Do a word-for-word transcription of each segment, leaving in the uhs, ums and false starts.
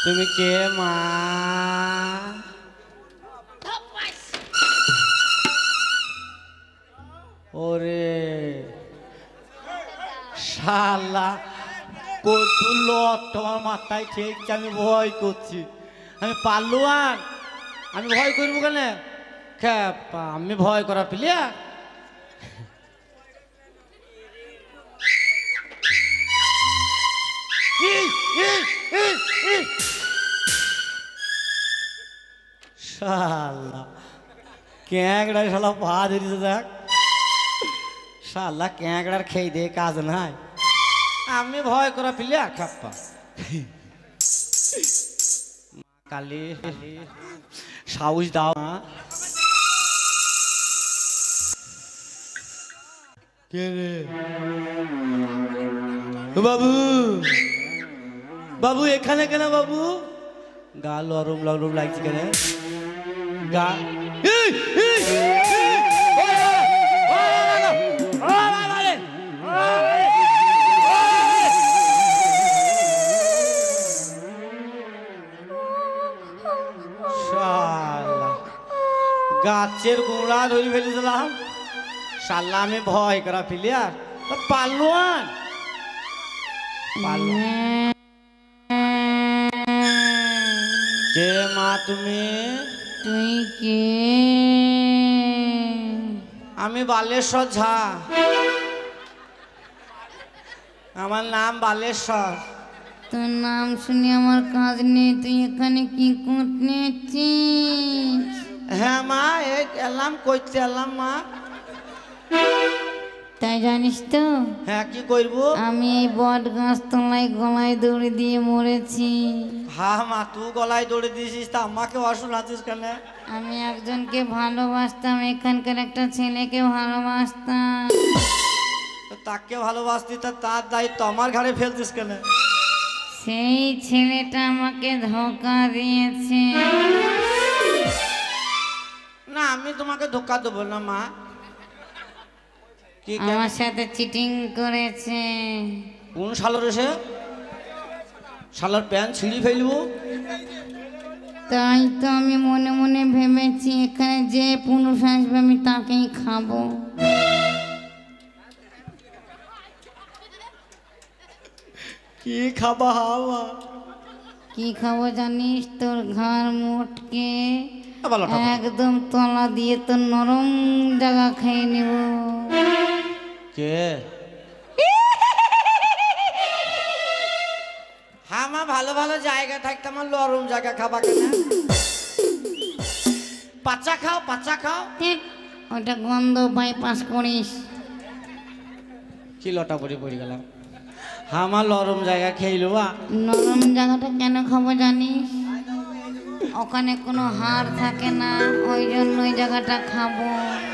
তুমি কে মা? ওরে শালা কতুল তোমার মাথায় ঠিক আমি ভয় করছি। আমি পারলুয়ান, আমি ভয় করবো কেন? আমি ভয় করা প্লেয়ার? শালা ক্যাঁকড়া শালা পা ধরেছে দেখ। শালা ক্যাঁকড়ার খেয়ে দিয়ে কাজ নাই, আমি ভয় করা প্লেয়ার খাপ্পা। কালি সাহস দাও না। কে রে বাবু? বাবু এখানে কেন বাবু? গা লরম লরম লাগছে কেন গা? গাছের গোড়া ধরে ফেলেছিলাম। শালা আমি ভয় করা প্লেয়ার পারলুয়ান। কে মা তুমি? তুই কে? আমি বালেশ্বর ঝা, আমার নাম বালেশ্বর। তোর নাম শুনে আমার কাজ নেই, তুই এখানে কি করতেছিস? হ্যাঁ মা, এই এলাম করতে এলাম মা। তাই জানিস তো? হ্যাঁ কি করবো? আমি এই বট গাছ তলায় গলায় দড়ি দিয়ে মরেছি। হ্যাঁ মা, তুই গলায় দৌড়ে দিয়েছিস, তা আমাকে অশোনাচ্ছিস কেন? আমি একজনকে ভালোবাসতাম, এখানকার একটা ছেলেকে ভালোবাসতাম। তাকে ভালোবাসতি, তা তার দায়িত্ব আমার ঘাড়ে ফেলছিস কেন? সেই ছেলেটা আমাকে ধোঁকা দিয়েছে। না আমি তোমাকে ধোকা দেবো না মা। কি আমার সাথে চিটিং করেছে। কোন শালার এসে? শালার প্যান্ট ছিঁড়ি ফেলবো। তাই তো আমি মনে মনে ভেবেছি এখানে যে পুরুষ আসবে আমি তাকেই খাবো। কি খাবা হাওয়া? কি খাবো জানিস? তোর ঘাড় মোটকে ভালো একদম তলা দিয়ে তোর নরম জায়গা খেয়ে নেব। কে? হ্যাঁ মা, ভালো ভালো জায়গা থাকতে আমার নরম জায়গা খাবা কেন? পাচা খাও, পাচা খাও। ওটা গন্ধ বাইপাস করিস। কি লটা পরে পড়ে গেলাম। হ্যাঁ আমার নরম জায়গা খেয়ে বা। নরম জায়গাটা কেন খাবো জানিস? ওখানে কোনো হাড় থাকে না, ওই জন্য ওই জায়গাটা খাবো।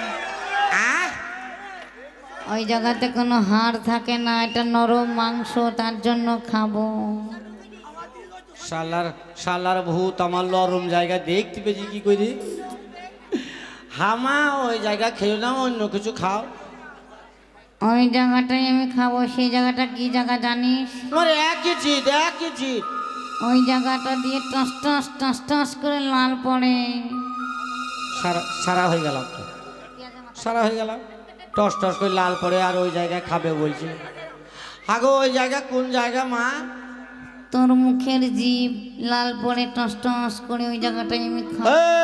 ওই জায়গাতে কোনো হাড় থাকে না, এটা নরম মাংস, তার জন্য খাবো। শালার শালার ভূত আমার নরম জায়গা দেখতে পেয়েছি কি করি? হামা ওই জায়গা খেয়ে না, অন্য কিছু খাও। ওই জায়গাটাই আমি খাবো। সেই জায়গাটা কি জায়গা জানিস? তোমার একই জিদ, একই জিদ। ওই জায়গাটা দিয়ে টস টস টস টস করে লাল পড়ে। সারা সারা হয়ে গেলাম তো, সারা হয়ে গেলাম। টস টস করে লাল পড়ে আর ওই জায়গায় খাবে বলছে। আগো ওই জায়গা কোন জায়গা মা? তোর মুখের জিভ লাল পড়ে টস টস করে, ওই জায়গাটাই আমি খাবো।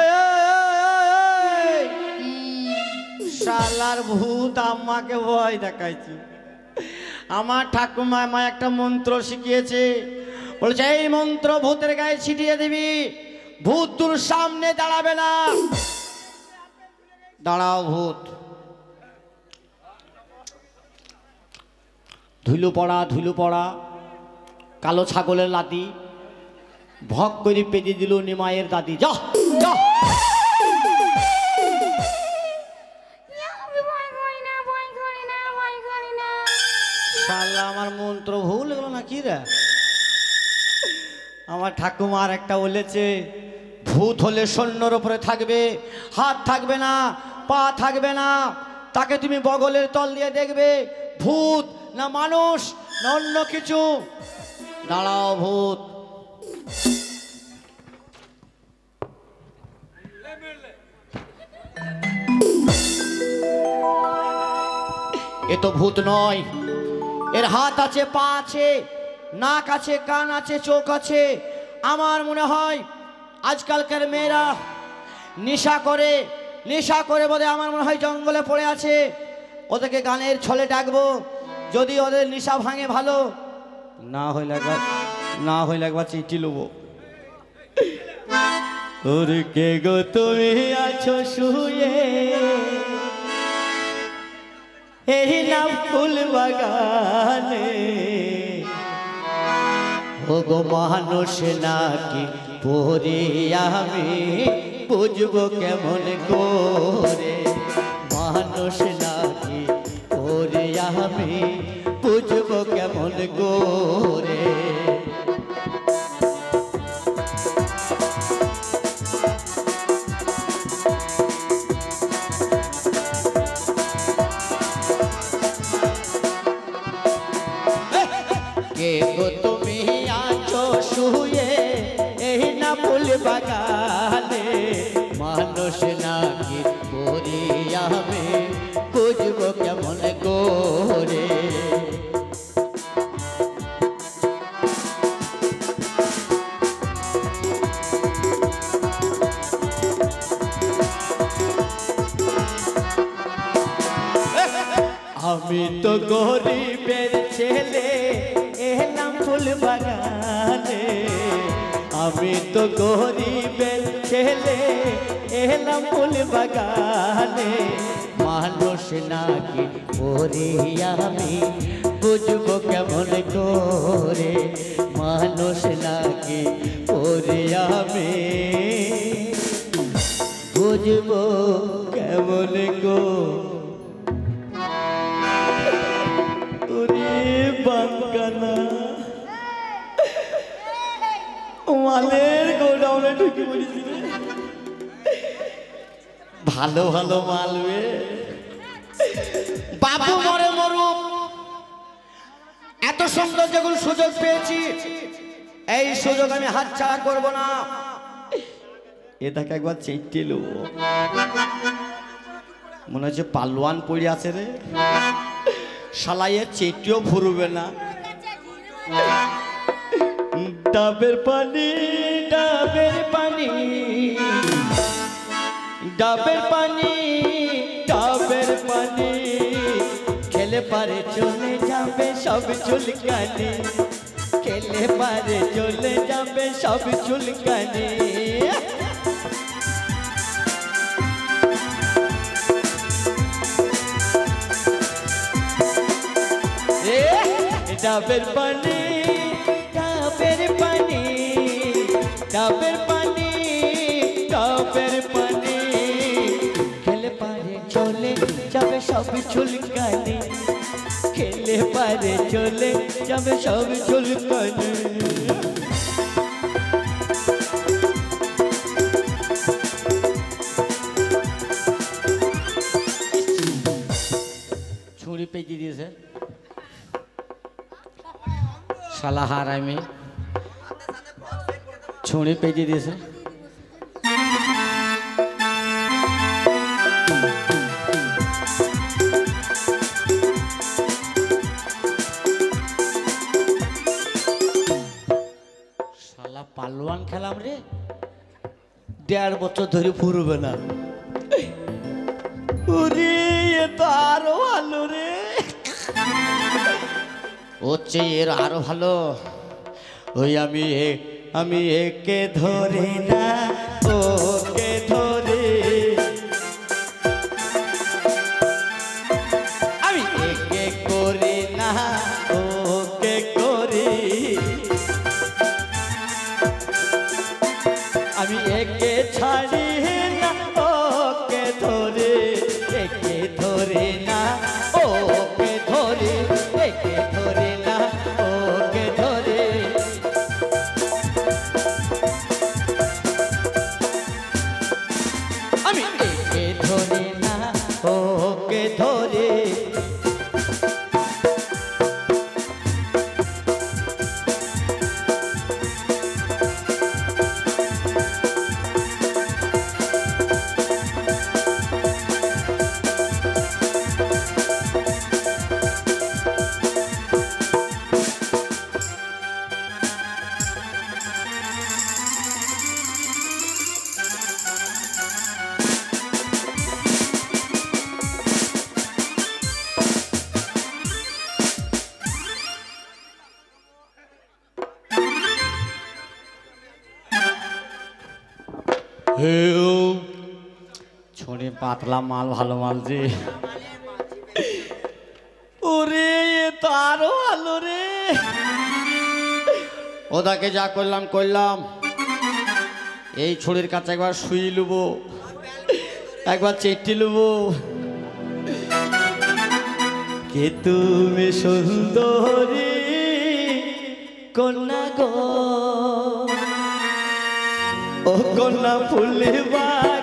শালার ভূত আমাকে ভয় দেখাইছি। আমার ঠাকুমা আমায় একটা মন্ত্র শিখিয়েছে, বলছে এই মন্ত্র ভূতের গায়ে ছিটিয়ে দিবি, ভূত তোর সামনে দাঁড়াবে না। দাঁড়াও ভূত। ধুলো পড়া ধুলো পড়া কালো ছাগলের লাতি ভক করে পেতে দিল নিমায়ের দাদি। যা যা। শালা আমার মন্ত্র ভুল গেল না কি রে? আমার ঠাকুমার একটা বলেছে, ভূত হলে সৈন্যর উপরে থাকবে, হাত থাকবে না, পা থাকবে না, তাকে তুমি বগলের তল দিয়ে দেখবে ভূত না মানুষ না অন্য কিছু। দাঁড়াও ভূত। এ তো ভূত নয়, এর হাত আছে, পা আছে, নাক আছে, কান আছে, চোখ আছে। আমার মনে হয় আজকালকার মেয়েরা নেশা করে, নেশা করে বলে আমার মনে হয় জঙ্গলে পড়ে আছে। ওদেরকে গানের ছলে ডাকবো, যদি ওদের নেশা ভাঙে ভালো, না হইলে একবার না হইলে একবার চিঠি লুবো। ওর কে গো তুমি আছো শুয়ে এই না ফুল বাগানে, ও গো মানুষ নাকি পরে আমি বুঝবো কেমন করে, মানুষ নাকি পরে আমি বুঝবো কেমন করে। কে গো তুমি আছো শুয়ে এই না ফুল বাগানে, মানুষ নাকি করি আমি বুঝবো কেমন করে। আমি তো গরিবের ছেলে এলাম ফুল বাগানে, আমি তো গরিবের ছেলে এলাম ফুল বাগানে, মানুষ নাকি পরি আমি বুঝবো কেমন করে, মানুষ নাকি পরি আমি বুঝবো কেমন করে। বাঙ্গানা মালের গোডাউনে ঢুকে পড়েছি, ভালো ভালো মালবে। বাবু মরে মরুক, এত সুন্দর যখন সুযোগ পেয়েছি এই সুযোগ আমি হাতছাড়া করব না। এটাকে একবার চেটে লো, মনে হচ্ছে পালোয়ান পড়ে আছে রে, শালাইয়ে চেটিও ফুরবে না। ডাবের পানি ডাবের পানি ডাবের পানি ডাবের পানি খেলে পারে চলে যাবে সব চুলকানি, খেলে পারে চলে যাবে সব চুলকানি। ডাবের পানি ডাবের পানি ডাবের পানি ডাবের পানি খেলে পারে চলে যাবে সব চুলকানি, খেলে পারে চলে যাবে সব চুলকানি। ছুরি পেঁচিয়ে দিয়েছে শালা হারামি, ছুরি পেঁচিয়ে দিয়েছে। শালা পালোয়ান খেলাম রে, দেড় বছর ধরে ফুরবে না। ওরে এ তো আরো ভালো রে, হচ্ছে এর আরো ভালো। ওই আমি আমি একে ধরি না ওকে ধরে, আমি একে করি না ওকে করি, আমি একে ছাড়ি না ওকে ধরে, একে ধরে না ওকে ধরে, একে ধরে না ওকে ধরে। হেউ ছড়ে পাতলা মাল ভালো মাল যে ওরে এ তো আরো ভালো রে ওদাকে যা করলাম করলাম এই ছড়ির কাছে একবার শুই লুবো একবার চেটে লুবো কে তুমি সুন্দরী কন্যা গো ও কন্যা ফুলবা